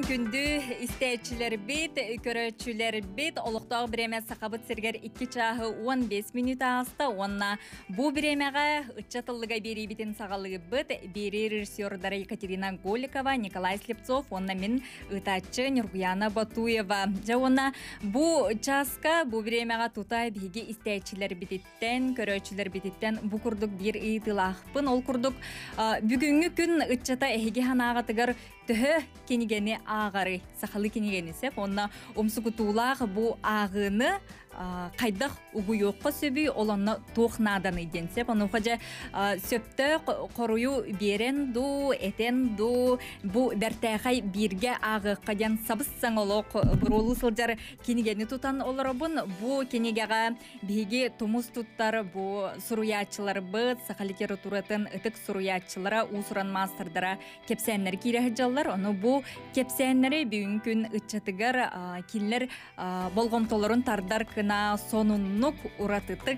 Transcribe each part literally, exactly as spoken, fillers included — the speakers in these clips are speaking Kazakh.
күндү истечилер бит, көрөчүлер бит, олуктоо биреме сакабыт сергер iki чагы он беш минут аста, онна бу биремеге ыччатылыга бери битин сагалыгы бит, бери режиссердары Екатерина Голикова, Николай Слепцов, онна мен ытачы Нургуяна Батуева. Жа онна бу часка бу биремеге тута биги истечилер бититтен, көрөчүлер бититтен бу курдук бир ыйтылахпын, ол курдук бүгүнгү күн ыччата эхиги ханагатыгар төһө кинигени ағары, сақалы кинигени сеп, онна омсукутуулақ бу ағыны қайдақ угуйоққа сөбүй оланна тоқнадан иден сеп, оны қажа сөпті қорую берен ду, этен ду, бу дәртәғай бірге ағы қаден сабыссаң олық бір олу сылжар кинигени тутан оларабын, бу кинигеға биге тумус туттар, бу суруячылар бұд, сақалы литературатын ытык суруячылара, усуран мастырдара кепсәнлер кирәхі жаллар, оны бу кепсәнлері бүгінкін үтчатыгар киллер болғымтоларын тардар кына сонуннук уратытык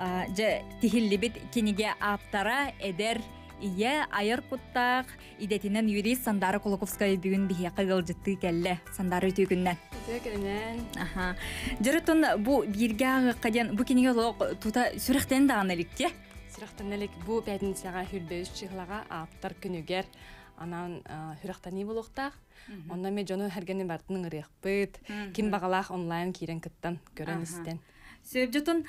же тихиллибит киниге аптара эдер ие айыр куттақ идетинен юрист Сандара Кулаковская бүгін бихе қығылжытты кәлі Сандары түйгіннен. Түйгіннен. Аха. Жырытын бу бирге ағы қаден бу киниге тута сүріқтен дағын әлікте? Сүріқтен әлік бу бәдінсіға хүрбөз чығылаға аптар күнігер анан хүрақтаны болуқтақ. Онна ме жону әргені бартының ұрық бұд. Ким бағалақ онлайн кейрен кіттан көрін істен. Сөбжетон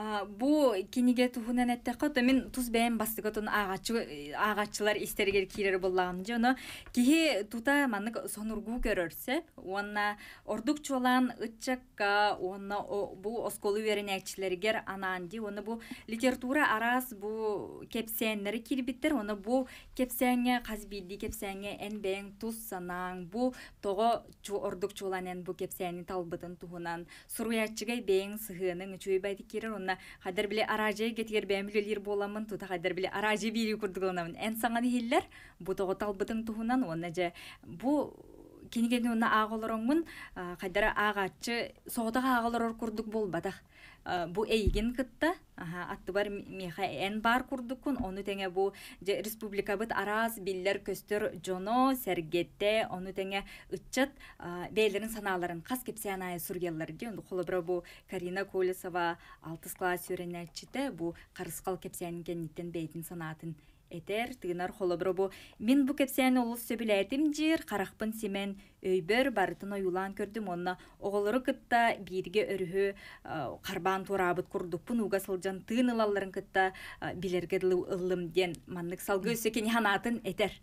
бу киниге тухунан әттәққа мен туз бәйін бастығытын ағатчылар истергер кейрер болағын жоны кейі тута манық соныргу көрірсеп, онна ордук чолан үтчакка, онна бу осколы верен әкчілергер ананди, оны бу литература арас бу кепсәнлері кирбиттер, оны бу кепсәңе қазбиді кепсәңе ән бәйін туз санаң, бу тоғы ордук чолан ән бу кепсәні талбытын тухунан, сұруячыгай бәйін сығының чуй байды керер, онна қадар біле аражай кетер бәмілелер боламын, тута қадар біле аражай бейрі күрдігілінамын. Ән саңаны хеллер, бұ тоғы талбытың тұхынан, онна жа, бұ кенігені онна ағылырыңмын, қадара ағатшы, соғыдағы ағылырыр күрдік болбадақ. Бу эйген кытта, атты бар меха ән бар күрдіккін, оны тәңе бұ республика бұд араз биллер көстер жоно, сәргетте, оны тәңе үтчат бәйлерін саналарын қас кепсе анайы сүргеллер де, онды қолы бұра бұ Карина Колесова алтыс класс өрен әтчіті, бұ қарысқал кепсенің кеннеттен бәйтін санатын этер, тыгынар холы бұра бұ. Мен бұ кепсені олыс сөбіләтім жер, қарақпын семен өйбір барытын ойулан көрдім, онына оғылыры кытта бірге өрігі қарбан турабыт күрдікпін, уға сылжан тыынылаларын кытта білергеділі ұлымден маннық салғы өсекені ханатын этер.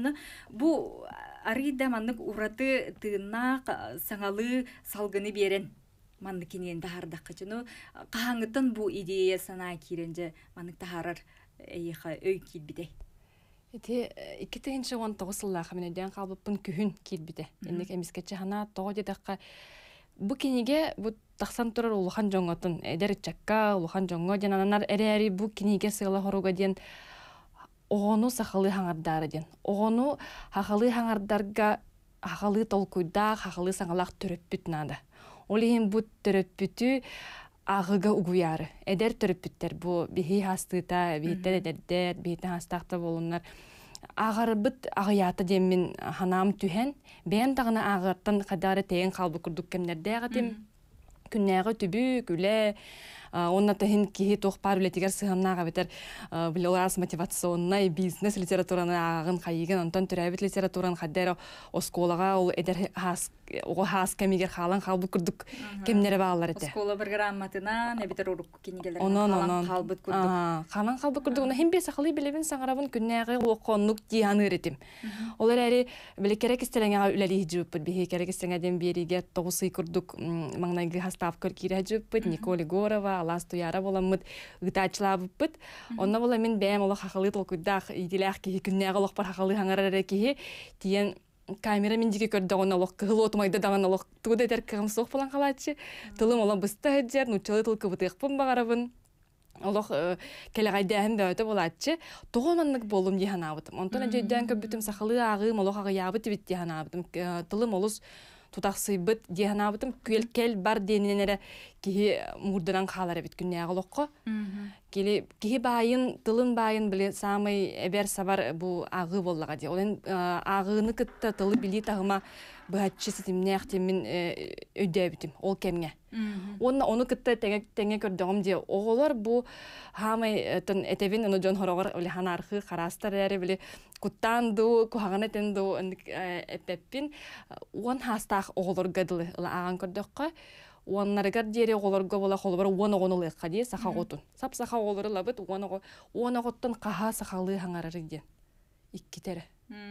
Бұ арыда маннық ураты тыынақ саңалы салғыны берен. Маннық кенен тахардаққа жыны. Қағаңыттан бұ идея сана керенже маннық тахарар эйха өй килбиде. Эти iki тыгынчы он тогуз сыллаха менеден калбыппын күһүн килбиде. Эндик эмискече хана того дедакка бу киниге бу таксан турар улухан жоңотун эдер чакка улухан жоңго жананар эри бу киниге сыйла хоруга ден огону сахалы хаңардары ден. Огону хахалы хаңардарга хахалы толкуйда хахалы саңалак төрөппүт нада. Олиһин бу төрөппүтү ағыға угуяры. Эдер төрөппүттер бу бихи хастыта, бихиттер эдердер, бихиттен хастақта болунар. Ағары бұт ағыяты демін ханам түхен, бәйін тағына ағырттан қадары тейін қалбы күрдік кемнерде ағатым. Күннәғы түбі, күлі, онна тахин кихи тоқпар білетігер сығаннаға бетер білоларас мотивационна бизнес литератураны ағын қайыген, онтан түрәбіт литератураны қаддары осколаға ол эдер оғы хас кәмегер қалан қалбы күрдік кемнері бағалар еті. Оскола бір грамматына, нәбетер ұрық кенегелерін қалан қалбы күрдік. Қалан қалбы күрдік, оны хем бесі қылы білебін саңарабын күннәғы оқонлық дейаны өретім. Олар әрі білі керек істелеңеға үләлі жүппіт, бейі керек істелеңеден береге тоғысы күрдік маңнайғы хастав көркері жүппіт, Николи Горова, Алас туяра боламыд, ұйтачылабыппыт. Онна бола мен бәйім олық хақылы толкуйдақ, иделәқ кейі күннәғы олық бар хақылы хаңарары кейі, тиен камера мен жеге көрді оңна олық кығыл отымайды даған олық туғыда әдер кығым соқ болан қалатшы. Тылым олық бұсты әдер, нұчылы тыл кыбытықпын бағарабын. Олық кәліғайды әм бәуті боладшы. Тоғыманлық болым дейхан абытым. Онтан әжейден көбітім сақылы ағым, олық ағы ябыты бет дейхан абытым. Тылым олыс тутақсыйбыт дейхан абытым. Кел бар дейінен әрі кейі мұрдыран қалары бет күнне ағылыққа. Кили кихи байын, тылын байын биле самый эбер сабар бу агы боллага ди. Олен агыны кытта тылы били тагыма бахатчы ситимнех темин өйдөбүтүм ол кемге. Онна оны кытта теңе теңе көрдөгөм ди. Оголор бу хамай тон этевин ону жон хорогор оле ханархы карастар эре биле куттанду кухагана тенду эппеппин он хастах оголор гадылы аган көрдөккө. Уаннарыгар дере оголорго бола холбар уон огонолы кади сахаготун. Сап сахаголоры лабыт уон ого уон оготтон каха сахалы хаңарары ден. Иккитере.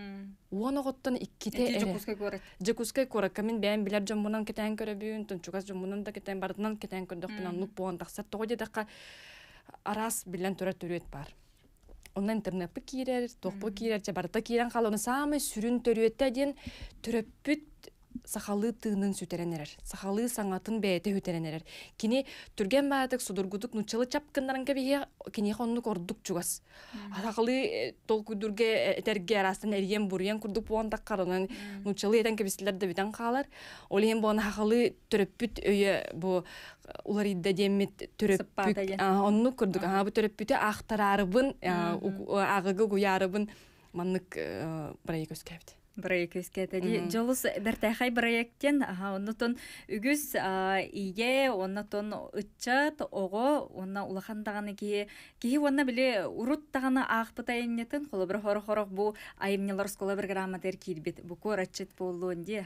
Уон оготтон икките эре. Жокускай көрөт. Жокускай көрөт. Камин бән билер жомунан кетен көрөбүн, тунчугас жомунан да кетен бардынан кетен көрдөкпүнан нук буон таксат тогоде дакка арас билен төрө төрөт бар. Онна интернетпи кирер, токпу кирер, жабарта кирен калыны самый сүрүн төрөттө ден төрөппүт сахалы тыынын сүтеренерер. Сахалы саңатын бәйте хүтеренерер. Кини түрген бәдік судургудук нучалы чапкындарын кәбеге кини қонны кордук чугас. Сахалы толку дүрге этерге арастан әрген бурген күрдік буандақ қарынан нучалы етен кәбесілерді бітен қалар. Олейін буан хақалы түріппіт өйе бұ улар идді демет түріппік. Онны күрдік. Бұ түріппіті ақтарарыбын, ағығы гуярыбын маннык бірай көскәбді. Проект өскәтәди. Жолус бертәхай проекттен, аха, оннотон үгіз ие, оннотон ытчат, ого, онна улахандағаны ки, ки онна біле уруттағаны ағпытайыннетін, қолы бір хорох-хорох бұ айымнелар скола бір грамматер кирбет, бұ корачет болуын де,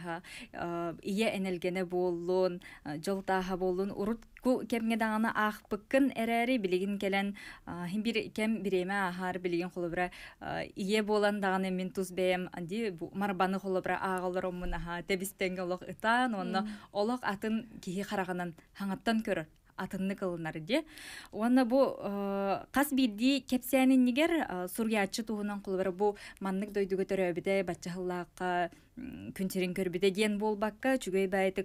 ие энелгені болуын, жолтаға болуын, урут ку кемгедағаны ағпықын әрәрі білеген келен, бір кем біреме ағар білеген қолы бір ие боландағаны мен тұз бәйім, анди, марбаны холобра агалар омун аха тебистенге олох ытан онно олох атын кихи хараганан хаңаттан көрөр атынны кылынар ди. Онна бу кас бидди кепсянин нигер сурьячы туһунан кулбара бу маннык дойдуга төрөбүдө баччахыллаакка күнтерин көрбүдө диен болбакка чүгөй байтык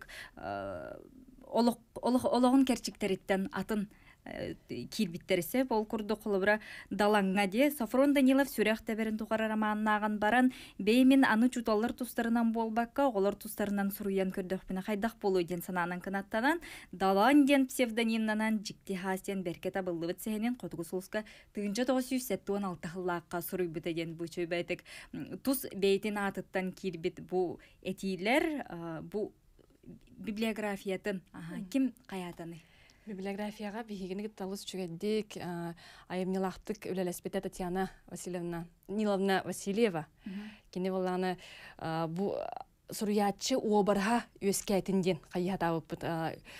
олох олохологун керчиктериттен атын кирбиттерсе бол курду кулубра далаңга де Сафрон Данилов сүрәхтә берен тугара романнаган баран беймин аны чуталлар тустарынан болбакка олар тустарынан суруян көрдөх бина хайдах болу ден сананан канаттанан далан ден псевдонимнан жикти хасен беркета буллыбыт сенен котугусулска тыгынча тогуз жүз сеттен алты хыллаакка суруй бүтеген бу чөйбәйтек тус бейтин атыттан кирбит бу этилер бу библиографиятын ким каятаны Библиографияға бігігінгі талыс чүгеддік айымнелақтық өлелеспеті Татьяна Васильевна, Ниловна Васильева. Кені боланы бұл сұруятчы обарға өскәйтінден қайят ауып бұд.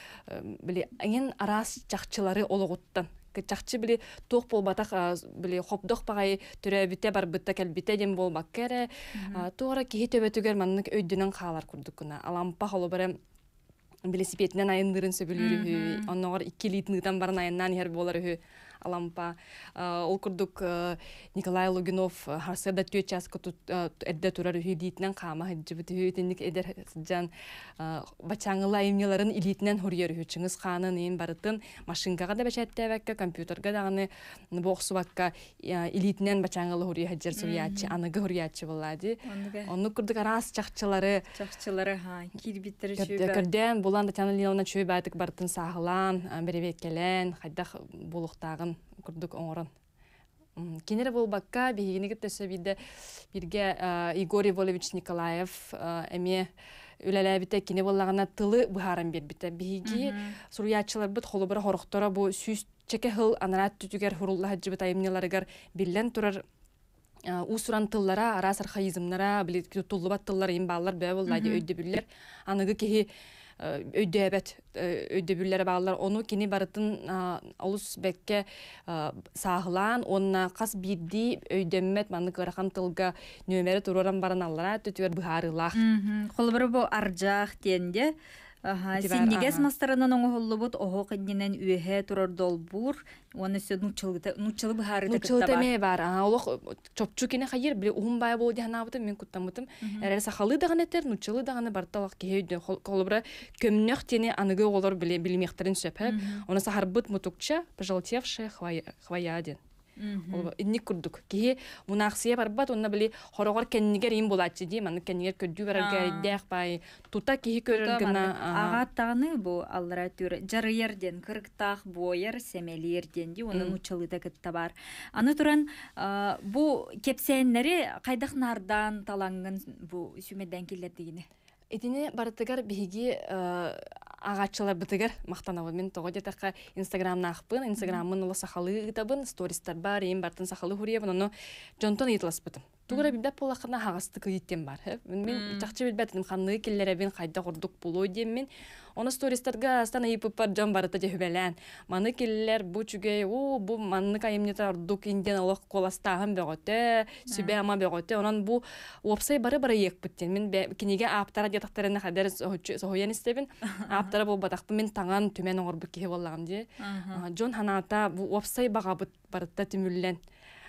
Ең арас жақчылары олығыттан. Жақчы білі тоқ болбатақ білі қопдық бағай түрі біте бар бұтта кәлбіте ден болбақ кәрі. Тоғыра кейі төбетігер манның өйдінің қалар күрдік күні. Алампақ олы бәрі велосипеднен айындырын сөбілері, оннағыр икки литнігден барын айыннан ер болары алампа. Ол күрдік Николай Логинов харсырда төт жасқы әрді тұрар үхі дейтінен қама жібіті өйтіндік әдер жан бачаңылы айымнеларын илетінен хүрер үхі. Чыңыз қанын ең барытын машинкаға да бәшәтті әвәкка, компьютерға дағаны боқсы баққа илетінен бачаңылы хүрер әджер сүрятчы, анығы хүрятчы болады. Оны күрдік арас чақчылары чақчылары кирбиттері шөйбі. Көрден болан Татьяна Леоновна чөй бәдік барытын сағылан, беребет келен, қайдақ болуқтағын күрдік оңырын. Кенері бол баққа бейгенігіп төсі бейді бірге Игорь Волович Николаев әме өләләбіті кене болағына тылы бұхарын бербіті. Бейге сұруятчылар бұд қолы бір хорықтора бұл сүйіс чеке хыл анарат түтігер хұрулла хаджы бұт айымнеларығар білен тұрар усуран тыллара, арас архаизмнара, тұллыбат тыллар ең балылар бәй боллайды өйді білер. Анығы кеге өйді әбәт өйді бүллері бағылар. Оны кені барытын олыс бәкке сағылан, онына қас бірді өйдеммет манны қырақан тылға нөмері тұроран баран аллара төтігер бұхарылақ. Қолыбыры бұл аржақ тенде. Синнигес мастарынан оңы холлы бұд, оғы қынненен үйе тұрар долбур, оны сөз нұчылы бұхары да күтті бар. Нұчылы тәмей бар. Олық чопчу кені қайыр, біле ұғым бай болды дегін абыды, мен күттамытым. Әрі сақалы дағын әтер, нұчылы дағыны барталық кейді. Қолыбыра көмнеқ тені анығы олар білмектерін сөп. Оны сағар бұд мұтукча, пожалтевшая хваяден. Ол инник курдук. Ки мунаксия барбат, онна били хорогор кеннигер ин булатчы ди, маны кеннигер көддү барар дэх бай. Тута ки көрөр гына. Агаттаганы бу аллара түр жарыерден кыргтах боер семелерден ди, onun учалыда кытта бар. Аны туран бу кепсеннери кайдак нардан талангын бу сүмеден келер дегене. Этине бартыгар биги агачылар бытыгар мактанабы мен того детака инстаграмна акпын, инстаграмын ула сахалы табын, стористар бар, эм бартын сахалы хурьебын, оно жонтон ыйтласпытым. Тугара билбеп болакына хагасты кыйттен бар. Мен чакчы билбетим ханны келлере бен кайда курдук болой дем мен. Оны стористарга астан айып бар жан барыта жебелен. Маны келлер бу чүгей, о бу манны кайымнета ордук инден алак коластагын беготе, сүбе ама беготе. Онан бу опсай бары бары ек биттен. Мен кинеге аптара жатактарына хадер сохоян истебин. Аптара бу батакпы мен таңан түмен оңорбу ке боллагам ди. Жон ханата бу опсай бага барыта түмүллен.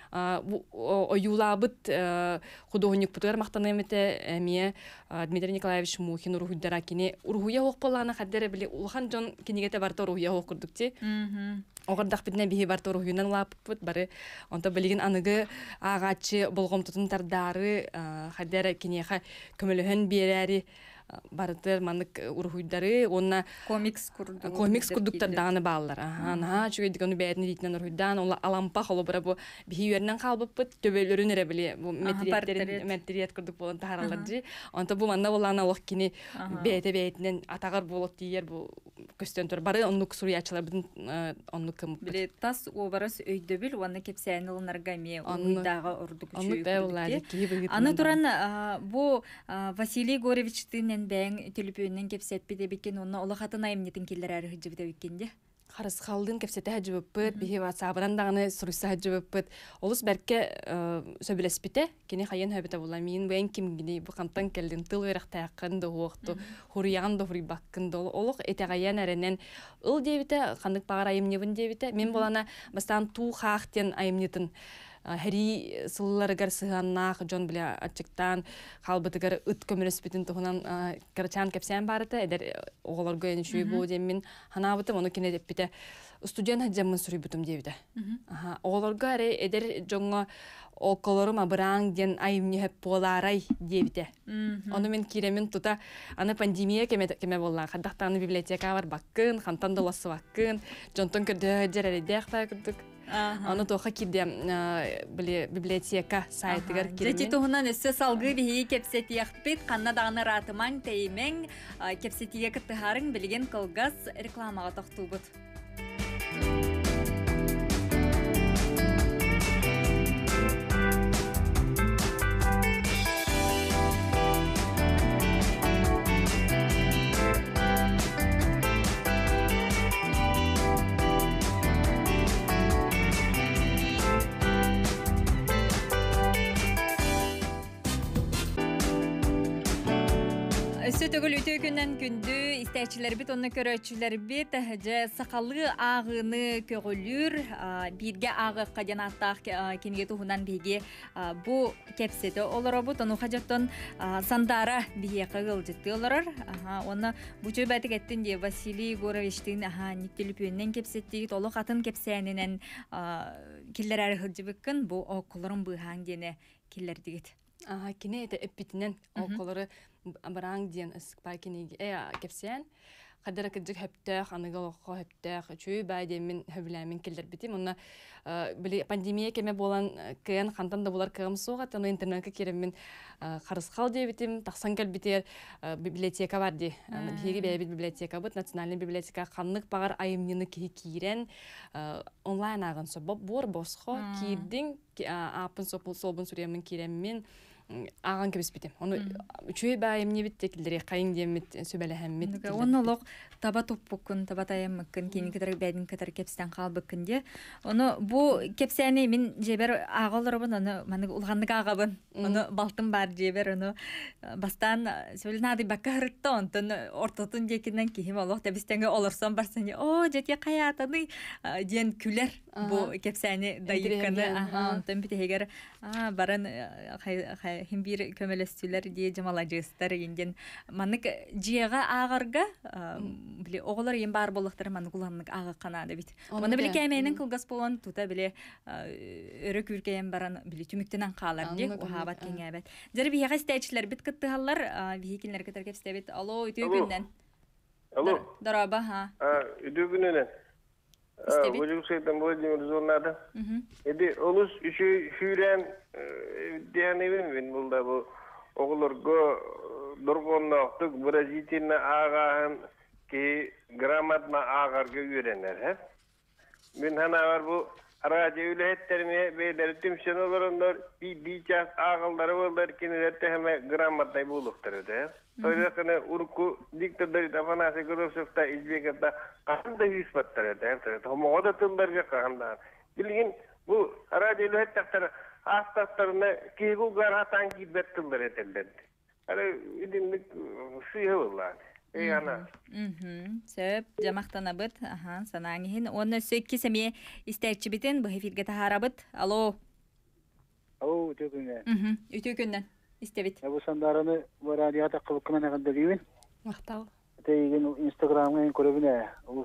Оюлабыт художник путугар мактана эмете эмие Дмитрий Николаевич Мухин урухудара кини урухуя окполана хаддере били улхан жон кинигете барта урухуя окурдук ти. Огордак битне бихи барта урухуянан лаппыт бары онто билигин аныгы агачы болгом тутун тардары хаддере кинеха көмөлөһөн берери бардыр манык урухуйдары онна комикс курдук комикс курдуктар даны баалар. Ана чугедик оны бәйтин ритнен урухуйдан ола алампа холо бара бу биюернен калбыппыт төбөлөрүн эре биле бу материалдерин материал курдук болон тааралар ди. Онто бу манна болана локкини бәйте бәйтинен атагар болот дияр бу көстөн тур бары оннук суруячылар бидин оннук кым биле тас обарас өйдөбүл уаны кепсәнылнарга ме уйдагы урдук чүй. Аны туран бу Василий Горевичтин бәң телепөннен кепсет биде бикен онна ола хатын айымнетін келдер әрі хыджыбыда бикенде. Харыс халдын кепсете хыджыбыппыт, бихи ватсабыран дағаны суруса хыджыбыппыт. Олыс бәрке сөбілес бите, кені хайын хөбіте бола. Мен бәң кем гіне бұқантан келдін тыл верақ таяққын да оқты, хұриян да хұрый баққын да олық етеғайын әрінен ұл дебіте, қандық бағар айымнебін дебіте. Мен болана бастан ту қақтен айымнетін Хәри сылларыгар сыганнақ, жон біле атчықтан, қалбытыгар үт көміріспетін тұғынан қарачан кәпсен барыты, әдер оғыларғы әні шүйі бұл демін ханабытым, оны кене деп біте студент хаджамын сүрі бұтым дебіді. Оғыларғы әрі әдер жоңға оқылырыма бұраң ден айымне хөп боларай дебіде. Оны мен керемін тұта, аны пандемия кеме болған, қадақтаны библиотека бар баққын, қантан доласы баққын, жонтон көрді жер әрі күрдік. Аны тоха кирде библиотека сайтыгар кирме. Жети туһунан өссө салгы бихи кепсети яхпит, канна даганы ратыман теймен кепсетиге кыттыхарын билген кылгас рекламага токтубут. Сөтөгөл үтө күннен күндү истәчилер бит, онны көрөчүлер бит, же сакалы агыны көгөлүр, бирге агы кадянаттак кенге тухунан биге бу кепсете олоробут, ону хажаттан сандара бие кыгыл жытты олорор. Оны бучой бәтик еттин де Василий Горовичтин никтелипөннен кепсетти, толу катын кепсенинен киллер әрі хылжыбыккын, бу окулорун быхаң дене киллер дигит. Ага, кине это эпитинен околоры бараң ден ысыкпай кинеге э кепсен кадара кыджык хөптөх аныгыл охо хөптөх чүй байде мен хөбләмен келдер битим онна били пандемия кеме болан кыян хантан да булар кыгым суга таны интернетке керем мен карыскал де битим таксан кел битер библиотека бар ди биги бе библиотека бут национальный библиотека каннык багар айымныны ки кирен онлайн агын со бор босхо кирдин апын сопул солбун сүремен кирем мен аган кебес битем. Оны үчүй байым не биттекилдери кайын демит сөбелехеммит. Оны лок таба топпукун, таба таяммыккын, кени кедер бәдин кедер кепстен калбыккын де. Оны бу кепсени мен жебер агаларыбын, оны маны улганнык агабын. Оны балтын бар жебер, оны бастан сөйлнады бакка хырытты, онтон ортотун декинен кихим олох тебистенге олорсон барсын. О, жете каятаны ден күлер бу кепсени дайыкканы. Онтон бите хегер А, баран хим бир көмөлөстүлөр дие жамалажыстар инден манык жиэга аагарга биле оголор ем бар болуктар манык уланнык ага канада бит. Маны биле кеменин кылгас болон тута биле өрө күркеем баран биле түмүктенен каалар ди ухабат кеңебет. Жер бияга стечилер бит кыттыгаллар вихикилер кетер кепстебит. Алло, үтүгүннен. Алло. Дороба, ха. А, үтүгүннен. Вожук Сейтан Владимир Зорнада. Эди олус үшү хүрен диянебин мен булда бу оголорго доргонноктук выразительно агаан ки грамотно агарга үйренер. Мен хана бар бу радио үлеттерине бейлер тимшенолорондар би бичас агалдары болдар кинелерте хеме грамотный болуктар да. Союзканы урку диктатор Афанасий Гросовта избегата кандай испаттар да. Томода тылдарга кандай. Билген бу радио үлеттер астаттарына кегу гаратан кибеттилдер этелдер. Ара идинник сыйылар. Эй ана. Мм. Сөп жамактанабыт. Аха, санаңын. Оны сөкки семе истечи битен бу эфирге тахарабыт. Алло. Алло, үтөкүнөн. Мм. Үтөкүнөн. Истебит. Абу сандараны бу радиода кылыккана наганда дийбин. Мактал. Тейген Инстаграмга көрөбүнө. Улус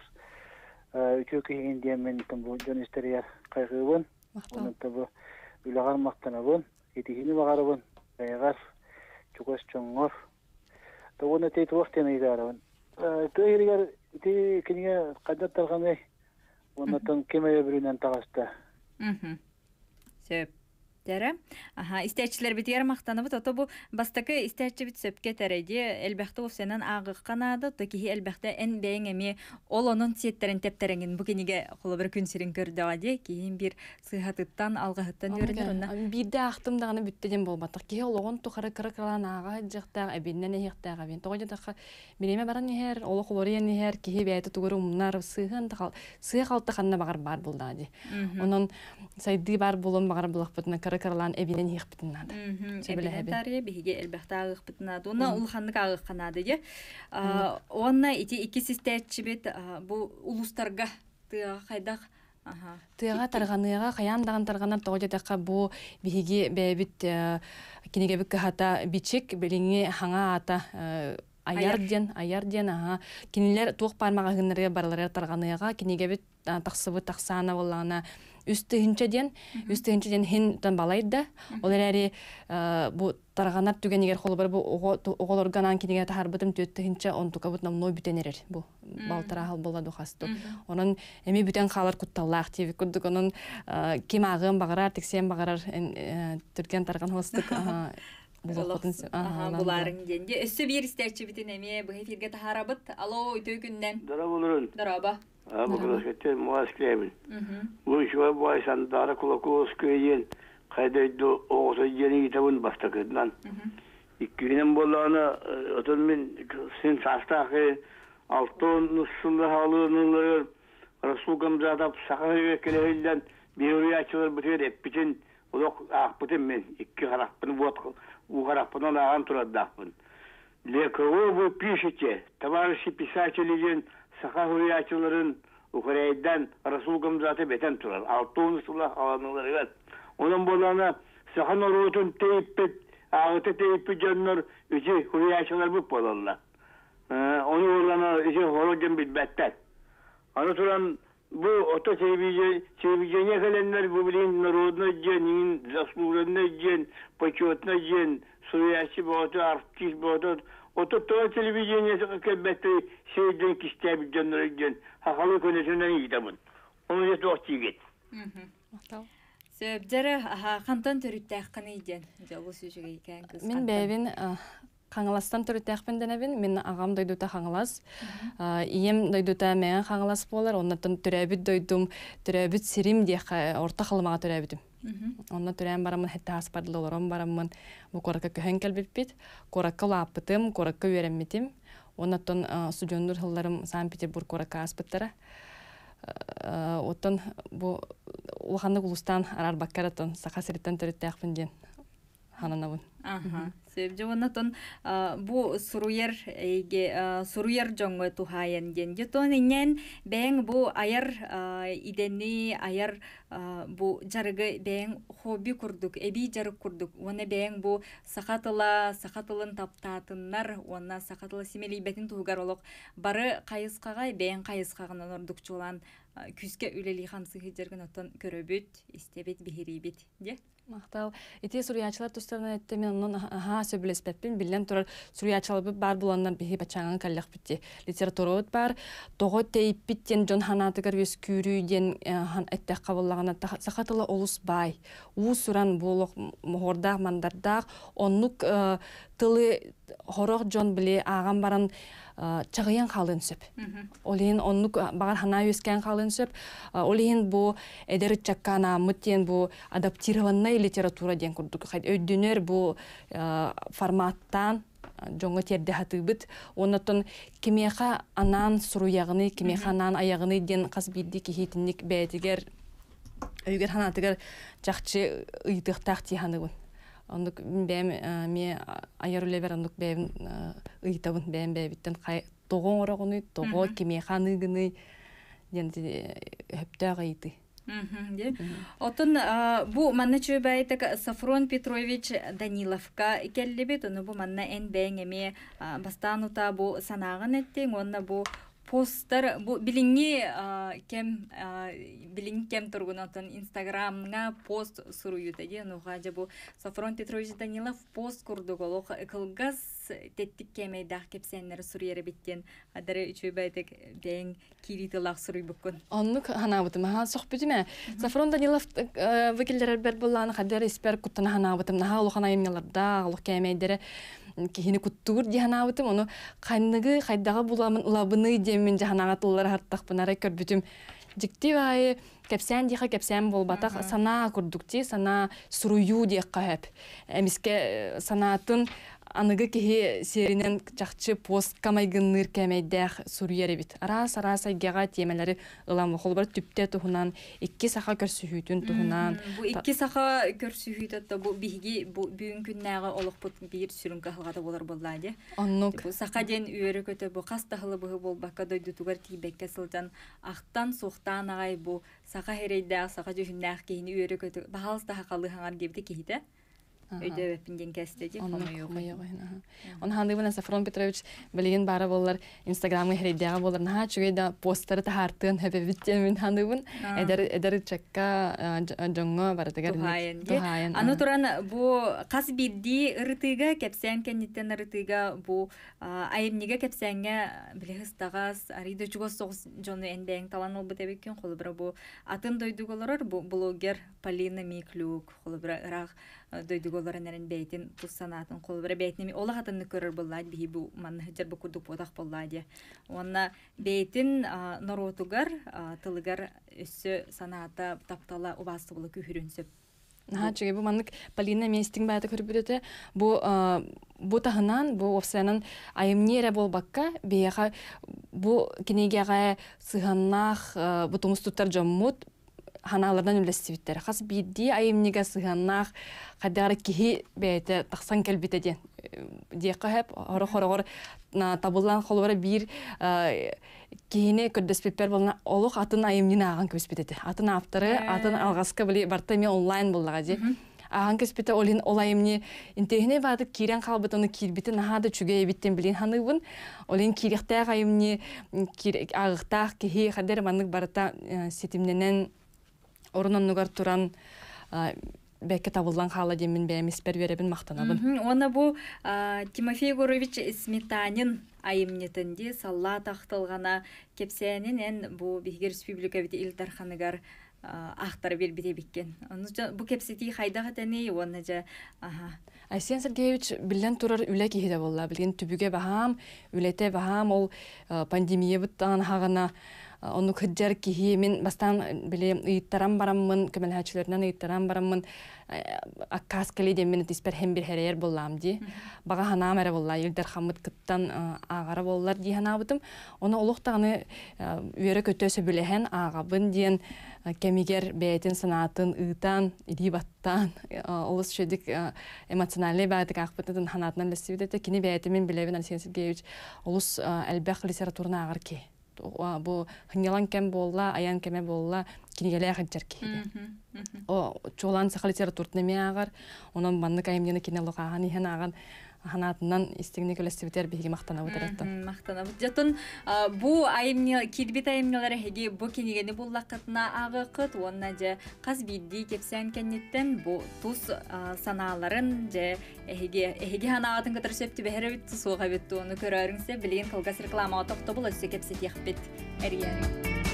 үтөкүнөн диен мен бу жөнөстөрү кайгыбын. Мактал. Онто бу үлагар мактанабын. Этихини багарабын. Байгар чукас чоңгор. Тогуна тейт вактен айдарабын. Тейригер ти киниге кадаттарганы онотон кемeye биринен тагаста. Мм. Сөп. Дәрі. Аха, истәчілер бит ярмақтаныбыт, ото бу бастакы истәчі бит сөпке тәрәйді, әлбәқті офсенен ағық қанады, то кихи әлбәқті ән бәйін әме ол оның сеттерін тәптеріңін бұкенеге қолы бір күн сирин көрді аде, кейін бір сыйхатыттан, алғахыттан көрінер онна. Бирде ақтымдағаны бүттеден болбаттық. Кеге олығын тұқары кыры-кыралан аға жақтағы, әбеннен әйіқтағы әбен. Тоғы жадаққа мереме баран ехер, олы құлориян ехер, кеге бәйті тұғыры ұмнар сыйған сыйық алты қанына бағар бар болды аде. Оның сайды бар болын бағар бұлақ бұтына кыры-кыралан әбеннен еқ бітінады. Әбенен тария бігеге әлбәқті ағық бітінады. Оны ұлғандық ағық қанады де. Онна екі систәтші бет бұл ұлыстарға тыға қайдақ. Тыға тарғаныға, қаяндаған тарғанар тоғы жадаққа бұл бігі бәйбіт кенеге бүк қағата бичек біліңе хаңа ата аярден, аярден, аға. Кенелер туық пармаға ғынырға баралар тарғаныға, кенеге бүт тақсыбы тақсана болағына үсті хинчеден, үсті хинчеден хин балайды. Олар әрі бұл тарғанар түген егер қолы бар бұл оғыл органан кенеге тахар бұтым төтті хинче он тұқа бұтына мұной бүтен ерер. Бұл балтыра қал болады қасты. Оның әме бүтен қалар құтталлақ теві күрдік. Оның кем ағын бағарар, тексен бағарар түрген тарған ғылыстық. Бұларың денде. Өссі бір істерчі бітін әме бұл эфирге тахарабыт. Алло, өті күннен. Дара болырын. Дараба. Абы кылашкеттен муаз кілемін. Бұл шуа бұай сандары құлақуыз көйден қайдайды оғысы жені етабын бастақыдынан. Иккігінен болағына отын мен сен састақы алтын нұсылы халығынылыр Расулгам жатап сақығы келейлден бейірі ачылар бұтер әппітін олық ақпытын мен икки қарақпын ұғарақпынан аған тұрадақпын. Лековы бұл пишете, товарищи писателеген сақа хуячыларын Украинадан Расулгам заты бетен турар. Алтын сулах аланылар evet. Onun bolana sahan orotun teyipet, ağıtı teyipet canlar üçü huyaçılar bu bolarlar. Onu bolana üçü horogen bitbettet. Onu turan bu oto çevice çevicene gelenler bu bilin narodna cenin, zaslurna cen, почетна cen, huyaçı botu, artist botu. Oto to televizyonda kelbette şeyden kişiler canlar cen. Hakalı konuşunan yidamın. Onu da çok çiğit. Мактал. Сөбдері қантан түріттәқ қаны еден? Жолы сөзіге екен қыз Мен бәйбін қаңыластан түріттәқпен дәнәбін. Мен ағам дойдута қаңылас. Ием дойдута мәң қаңылас болар. Оннаттан түрәбіт дойдум. Түрәбіт сирим де орта қылымаға түрәбітім. Онна түрән барамын, хетті аспардылы оларым барамын. Бұл қораққа көхен кәлбіп бет. Қораққа лапытым, қораққа өйрәмметім. Оннаттан студиондыр ғылларым Санкт-Петербург қораққа аспыттара. Оттан бұл улаханды улустан арар баккаратын сақа сиреттен төреттәқпін ден хананабын. Ага. Сөбжонатон бу суруяр эге суруяр жоңго тухаян ген. Жотон инен бэң бу аяр идени аяр бу жарыгы бэң хобби курдук, эби жарык курдук. Оны бэң бу сахатыла, сахатылын таптатыннар, оны сахатыла симелибетин тугар олок бары кайыскага бэң кайыскагынан ордукчулан күскө үлели хансыгы жерген отон көрөбүт, истебет бихирибит, де? Мақтал. Ити суруячылар тустарынан әтті мен онын аға сөбілеспеппін. Білден тұрар суруячылар бар бұланнан бейі бачаңын кәлләқ бітті. Литературот бар. Тоғы тейіп біттен жон ханатығыр өз күрүйден әттәқ қабыллағына сақатылы олыс бай. У суран болық мұғырдақ, мандардақ. Онлық тылы хороқ жон біле ағам баран чағыян қалын сөп. Олейін онлық бағар хана өскен қалын сөп. Олейін бұл әдері чаккана мұттен бұл адаптированный литература ден күрдік. Өйдінер бұл форматтан жоңы терді хатыбыт. Онытын кемеха анан сұруяғыны, кемеха анан аяғыны ден қас білді кейтінік бәйтігер өйгер ханатығыр жақчы ұйтықтақ тейханығын. Ондук бәм ме айарулевер ондук бәм ыйтабын бәм бәбиттен тоғон орогуны, тоғо кемеханыгыны денди хөптө гыйты. Отон бу манна чөбәйтек Сафрон Петрович Даниловка келлебет, оны бу манна эн бәң эме бастанута бу санагын эттең, онна бу постер бу билинги кем билинги кем тургунатын Инстаграмга пост суруюта де нухажа бу Сафрон Петрович Данилов пост курдуголок кылгас теттик кемейдах кепсеннер суруере биттен адары үчөбәйтек бәң киритылак суруй буккун. Оннук ханабытым ха сохбитиме Сафрон Данилов векиллер бер булланы хадер испер куттана ханабытым наха улхана эмнеларда улук кемейдере кихини куттур диханабытым ону кайныгы кайдага буламын лабыны демен жаханага туллар хартак бунара көрбүтүм жикти бай кепсен диха кепсен болбатак сана курдукти сана сурую дек кахеп эмиске санатын аныгы кихи серинен жакчы пост камайгынныр кемейдэх суруяре бит арас арас айгага темелери ылам холбар түптө тухунан икки саха көрсүхүтүн тухунан бу икки саха көрсүхүтөттө бу биги бу бүгүн күннәгы олокпут бир сүрүн кахылгада болор боллады оннук бу саха ден үйөрө көтө бу кастахылы бу болбакка дойду тугар тийбекке сылжан актан суктан агай бу саха херейдэ саха жүхүннәк кийини үйөрө көтө баалста хакалы хаңар дебди кийде өйдө бепинден кестеди он ханды бана Сафрон Петрович билген бары боллар Инстаграмга херейдага боллар на чугайда посттары тахартын хебебиттен мен ханды бун эдер эдер чакка жоңго баратагар тухайын аны туран бу кас бидди ырытыга кепсен кеннеттен ырытыга бу айымнига кепсенге билегистагас арыйда чугос согус жону эндең талан болбут эбеккен холбра бу атын дойдуголорор бу блогер Полина Миклюк холбра рах дойдуголорон эрен бейтин туссанатын холбра бейтнеми ола хатынны көрөр боллайды бихи бу манны хыжар бу курдук бодак боллайды онна бейтин норотугар тылыгар өссө санаата таптала убасты болу күхүрүнсөп наха чугай бу маннык Полина местиң баата көрбүдөтө бу бу тахынан бу офсенан айымнере болбакка бияга бу кинегега сыганнах бу тумустуттар жоммут ханалардан үлестибиттер. Хас бидди айымнига сыганнах кадары кихи бейте тахсан келбите ден. Дияққа хеп, хоры-хоры табылан холуара бир кихине көрдөспеппер болна олуq атын айымнина аған көспететі. Атын аптары, атын алғасқа білі барта мен онлайн болдыға де. Аған көспете олин олайымни интегіне бады кирен қалбытыны кирбіті нахады чүгей биттен білін ханығын. Олин киректәғ айымни ағықтақ кихи қадер манық барата сетімненен орунан нугар туран бәкке табылдан қала демін бәймеспер веребін мақтанабын. Оны бұл Тимофей Егорович Сметанин айымнетінде салла тақтылғана кепсәнен ән бұл Бейгер Республика беті Илдарханыгар ақтары бер бете беккен. Бұл кепсеті қайдағы тәне, оны жа... Айсен Сергеевич білден тұрар үлі кейді болла. Білген түбіге бағам, үлете бағам, ол пандемия бұттан хағына Onu kıccar kihi min bastan bile ıйттаран бараммын, kömelhäçilerinden ıйттаран бараммын. Akkas keli demin tisper hem bir herer bollam di. Baga hana mere bolla yılдар хамыт kıttan ağara bollar di hana bıtım. Onu oluqtağını üyere kötösü bilehen ağabın diyen kemiger beytin sanatın ıtan, idibattan, olus şödik emosyonalli beytik akbıtın hanatından lesividete kini beytimin bilevin Alexey Sergeyevich olus elbaq literaturuna ağır ki. Bu hınyalan kem bolla, ayan keme bolla kinigele yakıncar ki. O çoğulan sağı literatуртна me ağır, onun banlık ayımdığını kinelok ağın ihan ağın hanatından istigini kölesiviter bihi maqtana bıdırattı. Maqtana bıdırattın. Bu ayımni, kidbit ayımniları hegi bu kinigeni bullaqatına ağı qıt, onna je qaz biddi kepsen kennetten bu tuz sanaların je hegi hegi hanatın qıtır söptü beherevit suğa bitti onu körörünse bilin kılgas reklama otoqta bula üse kepset yaxbet eriyari.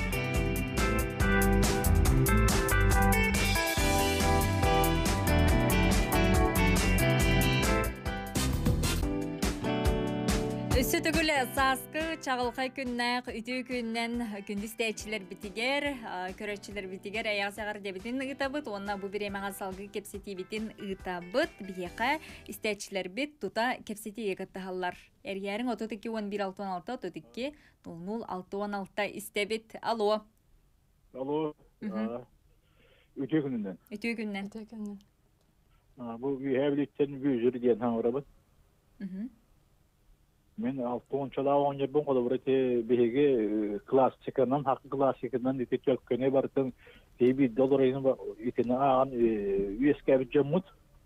Üstütügüle saskı, çağılqay künnaq, ütü künnen kündüz dəyçiler bitiger, körəçiler bitiger, ayağı sağır debitin ıtabıt, onna bu bir emeğe salgı kepseti bitin ıtabıt, biheqa istəyçiler bit, tuta kepseti yekatı hallar. Ergerin otuz iki on bir altı on altı, otuz iki nol nol altı on altı istebit. Alo. Alo. Ütü künnünden. Ütü künnen. Ütü künnen. Bu rehabilitasyon büyücülü diyen han orabı. Hı hı. Men altı on çala on yirmi kadar buraya bihege klas çıkanan hakkı klas çıkanan dikkat köne bartın bir dolar ayını itine an U S K bütçemut.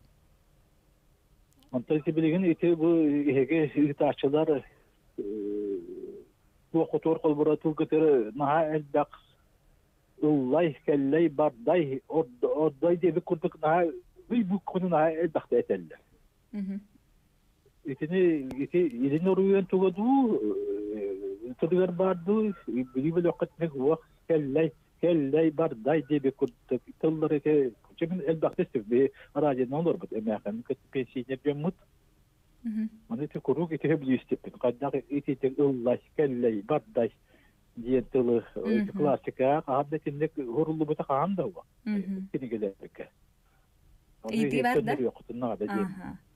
Antaki bilgin ite bu hege itaçlar bu kotor kol buraya tulkatır naha elbaq Allah kelley barday orday diye bir kurduk naha bu konu naha elbaq da eteller. Hı hı. İtini iti ilin oruyan tugadu tudugar bardu bilibel vakitnek vakt kelley kelley barday diye bir kurduk tılları ke çünkü elbaq destek bir aracı ne olur bu emeğin ket pensiye yapmut. Onu te kuruk iti hep istepin. Kadar iti te Allah kelley barday diye tılı klasika ahadda tinnek horullu bu takan da var. Kini gelecek. İti var da. Aha.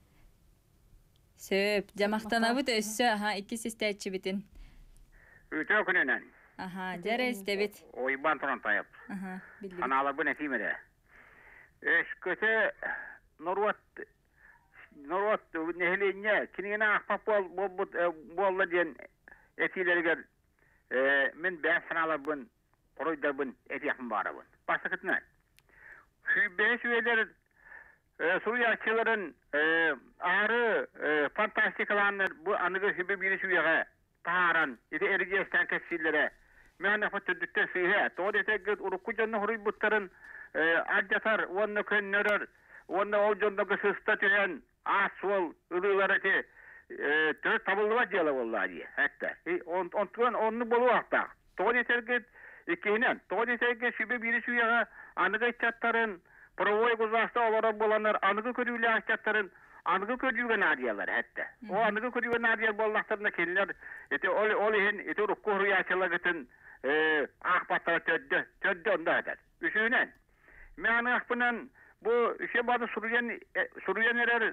Söp, jamaqtana bu össü, aha, iki sistetçi bitin. Ütü gününen. Aha, jere istebit. Oyban turan tayap. Aha, bildim. Kanalı bu netimede. Eş kötü Norvat Norvat nehliğine kinine ahbap bol bol bol diyen etilerger men ben sanalar bun koyda bun etiyahım var bun. Başka kitne. Şu beş üyeler Suriyaçıların ağrı fantastik alanlar bu anıgı hübü bir üyeye taharan iti ergeçten kesillere mühendefet tüddükte fihe doğru etegit urukku canlı hurri butların adyatar onunla könnerer onunla o canlı kısısta tüyen asval ırıları ti tüy tabıldıva diyalı vallahi hatta ontuğun onu bolu vakta doğru etegit ikihinen doğru etegit hübü bir üyeye anıgı çatların Provoy guzasta olarak bulanlar anıgı körüyle açacakların anıgı körüyle nadiyalar hatta. O anıgı körüyle nadiyal bollaklarına kendiler eti oli olihin eti rukku hurriyaçılar gıtın ahbatlara töddü, töddü onda eder. Üsünen. Meğanı ahbının bu işe bazı Suriyen, Suriyenler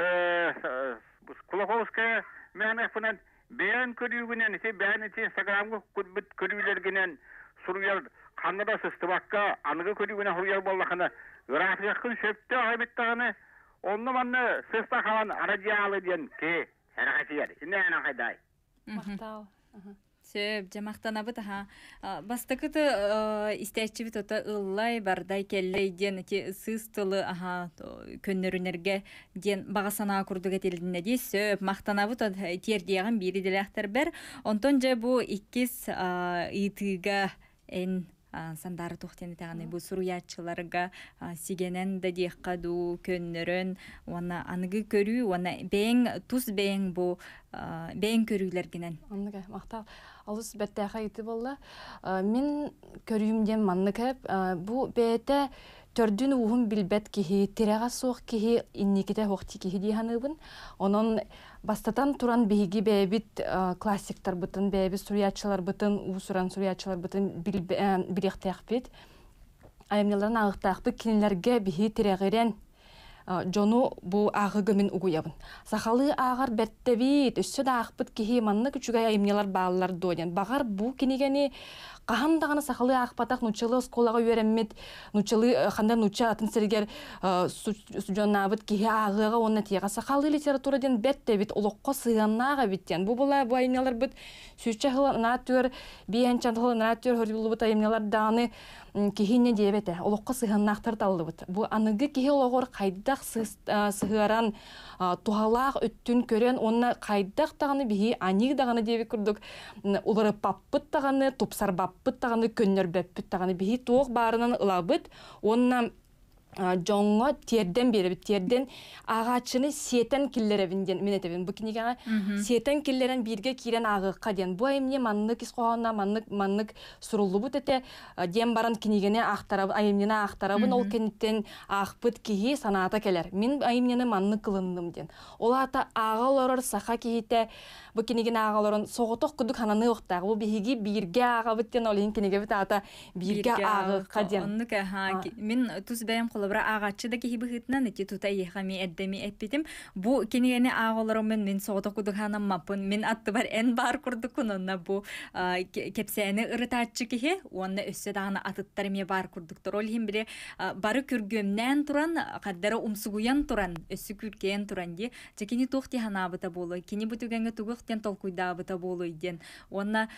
Kulakovskaya meğanı ahbının beyan körüyle eti beyan eti Instagram'ı körüyle Suriyen kanada sıstıvakka anıgı körüyle hurriyal bollaklarına Grafiyakın söptü aybittağını onunla manlı sısta kalan aracıyalı diyen ki herkesi yer. Ne yana kayday? Maqtal. Söp, jamaqtana bıt ha. Bastakıtı istəyçi bit ota ıllay barday kelley diyen ki sıstılı aha könnerünerge diyen bağasana kurduk etildinne diye söp maqtana bıt tiyer diyen biri dilekter ber. Ontonca bu ikiz itiga en Sandары тухтен таганы бу суруячыларга сигенен да диққаду көннөрөн вана аныгы көрүү вана бең туз бең бу бең көрүүлергенен анныга мактал алыс беттеха ити болла мен көрүүмден маннык бу бете төрдүн уһун билбет киһи, тирэҕа суох киһи, инниките хуохти киһи диһаныбын. Онон бастатан туран биһиги бэбит классиктар бытын, бэбит суриячылар бытын, уусуран суриячылар бытын билиэхтээх айымняларын ағықтақпы кинилерге биһи тирэҕирен жону бу ағы гөмін угуябын. Сахалы ағар бәттебит, өссі да ақпыт кихи манны күчүгай айымнялар бағалар дойден. Бағар бу кинигени қаһан дағаны сахалы ақпатақ нучылы сколаға үйереммет, нучылы қанда нуча атын сергер сужонабыт кихи ағыға онна тияға. Сахалы литератураден бәттебит, олыққа сыйаннаға биттен. Бу була бу айымнялар бит сүйче хылы натур, биянчан хылы натур хөрбілі бит айымнялар дағаны кихинне дебете, олыққа сыйаннақтар талды бит. Бу аныгы кихи олығыр қайдақ сыгыран тухалақ өттүн көрен, онна қайдақ тағаны биһи аник дағаны деби күрдік, улары паппыт тағаны, тупсар баппыт тағаны, көннер бәппіт тағаны биһи туық барынан ылабыт, онна жоңға терден беребит, терден ағачыны сетен киллеревинден менетевин. Бу кинигага сетен киллерен бирге кирен агыкка ден. Бу айымне маннык исқоғана, маннык маннык суруллубут эте ден баран кинигене ақтарабы, айымнена ақтарабын, ол кенеттен ақпыт кихи санаата келер. Мен айымнені маннык кылындым ден. Олата ағалорор саха кихите, бу киниген ағалорон соғытоқ күдік хананы оқтағы. Бу биһиги бирге ағабыт ден, олин киниге бит ата бирге агыкка ден. Оннук аха, мен тус бәйім Бара ағатчы да кихи быхытнан эти тута ехами эддеми эппитим. Бу кинигени ағаларым мен мен соғыта кудуханам мапын. Мен атты бар эн бар курдукун онна бу кепсәне ырытачы кихи. Онна өссө дағына атыттар ме бар курдуктар. Ол хим бире бары күргөмнән туран, қаддары умсугуян туран, өссө күргеен туран де. Жекини тухти ханабыта болу. Кини бутугенге тугуқтен толкуйдабыта болу иден. Онна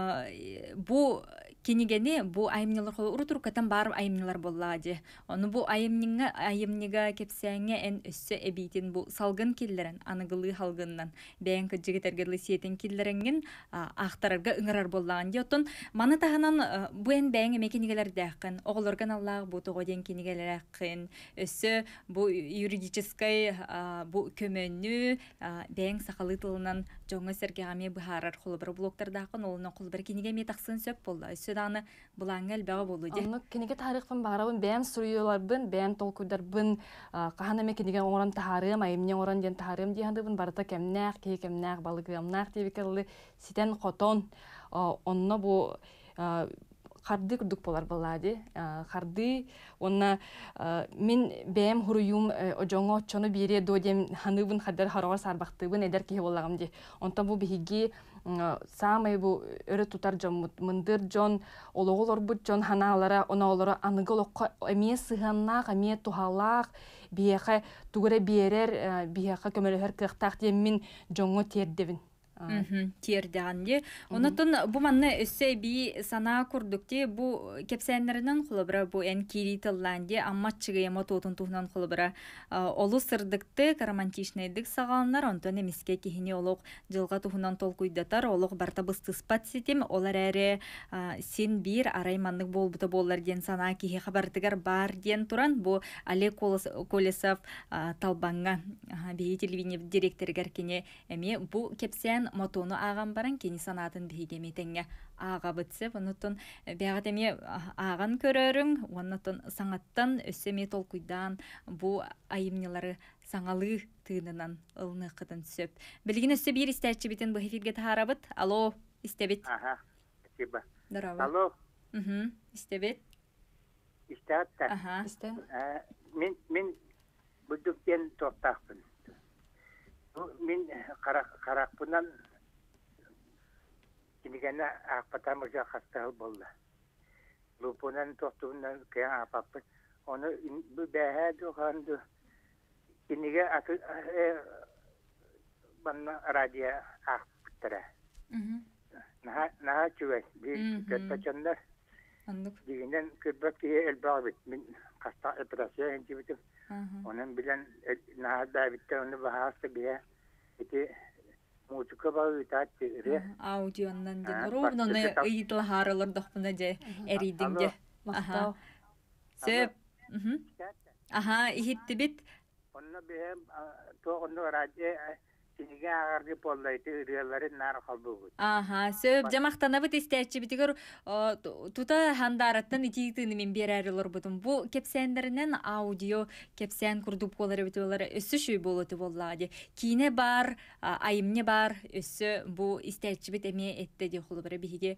бу кинигени бу айымнылар қолы урутур катан бар айымнылар боллади. Оны бу айымныңа айымнига кепсәңе эн өссө эбитин бу салгын киллерен аныгылы халгыннан бәйән кыджыгытергелы сиетен киллеренген ахтарарга ыңырар боллаган ди. Оттон маны таханан бу эн бәйән мекенигелер дәккын, оголорган Аллах бу тогоден кинигелер аккын, өссө бу юридической бу көмөнү бәйән сакалы тылынан жоңа сергегаме бахарар холбар блоктар дакын, олна холбар киниге ме таксын сөп болду. Өссө даны булаңел бага болду ди. Аны киниге тарихын багарабын бәйән суруйоларбын, бәйән толкуйдарбын, кахана мекениген оран тахарым, айымне оран ден тахарым дигәндебен барыта кемнәк, ки кемнәк балыгымнак дибекелли ситен котон, онна бу харды күрдүк болар баллади. Харды онна мен бәйәм хуруюм ожоңо чоны бире додем ханыбын хаддар харагар сарбактыбын эдер ки боллагам ди. Онта бу биһиги самай бу өрө тутар жон мындыр жон ологолор бу жон ханалара оналары аныголокко эмие сыганнак эмие тухалак бияха тугура берер бияха көмөлөр кыктак дем мен жоңго тердебин. Тиердәнде. Онотон бу манны өссө би сана курдукте бу кепсәннәреннән кулыбыра бу эн кириталланде амма чыгыя мототун тухнан кулыбыра олу сырдыкты романтичныйдык сагалнар онтон эмиске кихини олук жылга тухнан толкуйдатар олук барта быстыспат ситем олар әре сен бир арай маннык болбута боллар ден сана кихи хабардыгар бар ден туран бу Олег Колесов талбаңга би телевидение директоргар кине эми бу кепсән мотону аған баран кені санатын бейгеметенге аға бітсіп, онытын бәғадеме аған көрерің, онытын саңаттан өссеме толкуйдан бұл айымнелары саңалы тыынынан ылны қытын сөп. Білген өссе бір істәтші бітін бұл эфирге тағарабыт. Алло, істебет. Ага, спасибо. Здорово. Алло. Угу, істебет. Істәтті. Ага. Истен. Мен, мен бүдіктен тоқтақпын. Мен қарақпынан кинигені ақпатамызға қастағы болды. Лупынан тоқтуынан кең апаппын. Оны бұл бәхәді қанды киниге банна радио ақпыттыра. Наға чүвәй, бір көтпәчандар. Дегенен көтпәк кеге әлбағы бет. Мен қастақ операция әнчі бітім. Onun bilen nada bitti onu bahası biye iti muzika bağı itaat çeviri. Audio'ndan de rovno ne iyitla haralar doqpuna je eridinge. Aha. Söp. Aha, ihitti bit. Onu biye to onu radyo киниге агарды поллайты ырыаларын нар калбыгыт. Аха, сөп жамақтанабыт истәчі бітігір тута хандараттан итийтіні мен берәрілер бұдым. Бұл кепсәндерінен аудио кепсән күрдіп қолары біті олары өссі шүй болуды болады. Кейіне бар, айымне бар, өссі бұл истәчі біт әме әтті де қолы бірі бігі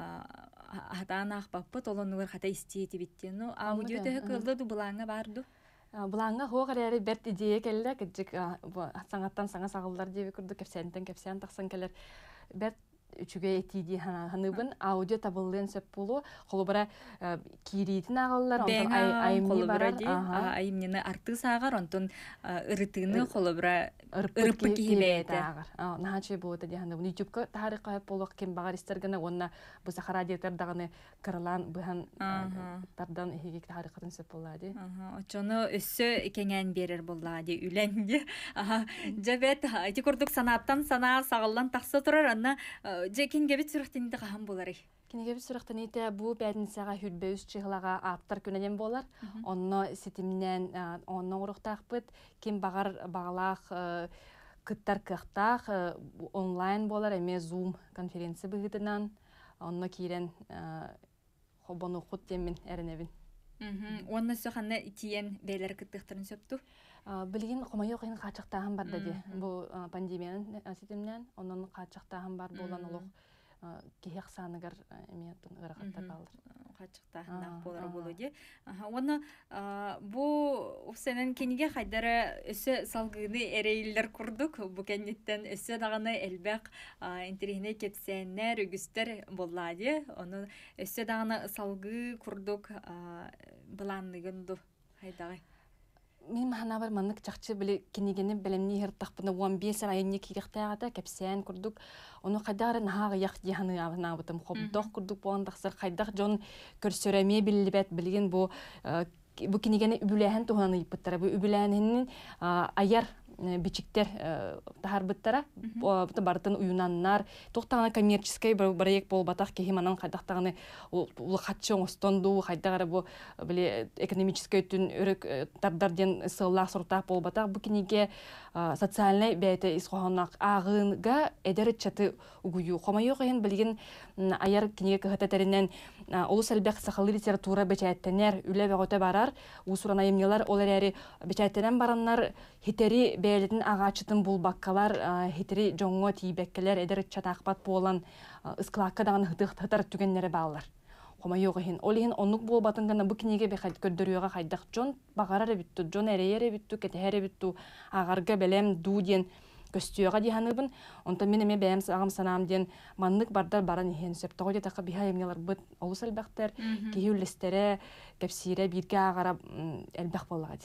атан ақпаппыт, оланылар қата істейті біттен. Аудио төхі қылды бұлаңа барды. Бұлаңа хоғыр әрі бәрт идея келі, кәджік саңаттан саңа сағылдар дейбі күрді, кәпсәнтен кәпсән тақсан келер. Бәрт үчүгө этиди ханыбын аудио табылын сөп болу холу бара киритин агаллар онтон айымни бар айымнины арты сагар онтон ырытыны холу бара ырыппы кихилете агар нахачы болот ди ханыбын ютубка тарих кайып болук кем багар истергене онна бу сахара диетер дагыны кырылан быхан тардан хигик тарихатын сөп боллади очону өссө кеңен берер боллади үленди жабет эти курдук санаттан сана сагаллан такса турар анна Жекинге бит сүрөктенде кахан болар. Кинге бит сүрөктенде бу бәдинсәгә хүрбәүс чыгылага аптар күнәдән болар. Онно сетимнән онно урыктакпыт, ким багар баглах кыттар кыктак онлайн болар, эме Zoom конференция быгытынан онно кирен хобону хут демин эренебин. Мм, онно сөханна тиен бәйләр кыттыктарын сөптү. Билген комайы кыйын качактаган бар да ди. Бу пандемиянын сетимнен онун качактаган бар болан улук кеяк саныгар эмиятын ыракаттар калдыр. Качактаган болар болу ди. Оны бу сенен кениге хайдара өсө салгыны эрейлер курдук. Бу кенеттен өсө даганы элбек интернет кепсеннер үгүстер боллади. Оны өсө даганы салгы курдук буланныгынды хайдагы. Мен мана бар маннык чакчы биле кинигени белемни хертакпына он беш айны киректагата кепсен курдук ону кайдарын хага як диханы абына бутым хобдох курдук бондаксыр кайдак жон көрсөрөме билбет билген бу бу кинигени үбүлэхен туханы иппеттер бу үбүлэхенин аяр бичиктер тахарбыттара бу бартын уюнаннар токтагына коммерческий проект болбатак кехиманан кайдактагыны ул хатчы остонду кайдагара бу биле экономический түн өрөк тардарден сыллак сортак болбатак бу киниге социальный бәйте исхонак агынга эдер чаты угую комайы кыйын билген аяр киниге кыхататеринен улус элбек сахалы литература бечәттенер үле бөгөтө барар усурана эмнелер олар эри бечәттенен бараннар хитери бәлетин агачытын булбаккалар хитери жоңго тийбеккелер эдер чатакпат болан ысклакка даган хытык татар түгеннере баалар комайы кыйын олин онук болбатын гана бу киниге бехат көддөрүгө кайдак жон багарары битту жон эрейере битту кетере битту агарга белем дуден көстүгө диханыбын онто мен эме бәм сагам санам ден маннык бардар баран ихен сөп тогы така биха эмнелер бит олус элбактер киюлестере кепсире бирге агара элбак боллагы.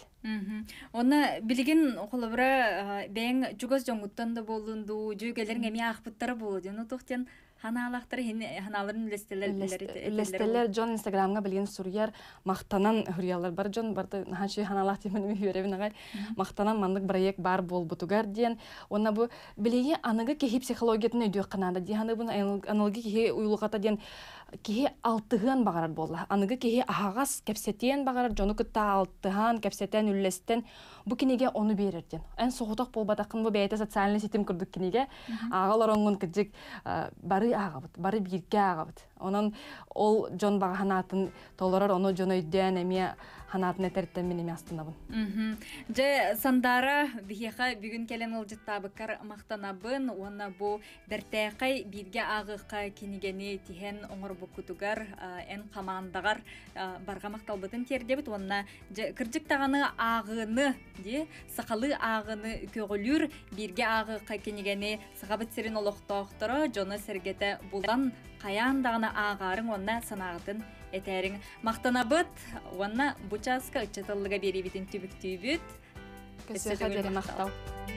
Оны билген колобра бәң жугоз жоңуттан да болунду, жүгелерин эме акпыттары болду. Ну токтен ханалактар ханаларын лестелер лестелер жон инстаграмга билген сурьяр мактанан хурьялар бар жон барды ханчы ханалак темен үйрөбүн агай мактанан мандык проект бар болбутугар ден онна бу билеги аныгы кеһи психологиятын өйдө канада диханы бу аналоги кеһи уйлугата ден кеһи алтыгын багарар болла аныгы кеһи агас кепсетен багарар жону кытта алтыган кепсетен үллестен бу кинеге ону берерден эн согутак болбатакын бу бейте социальный сетим курдук кинеге агалар оңун кыжык бары агабыт бары бирге агабыт онон ол жон бага ханатын толорор ону жон өйдөн эме ханатын этертен мен эме астынабын же сандара бихеха бүгүн келен ылжыттабыккар мактанабын онна бу дертекай бирге агыкка кинигени тиһен оңор букутугар эн командагар барга макталбытын тердебит онна кыржык таганы агыны ди сакалы агыны көгөлүр бирге агыкка кинигени сагабыт сирин олоктоктора жоно сергете булдан каян даганы агарың онна санагытын этериң мактанабыт онна бучаска ычытылыга берибитин түбүктүүбүт көсөкө дере мактал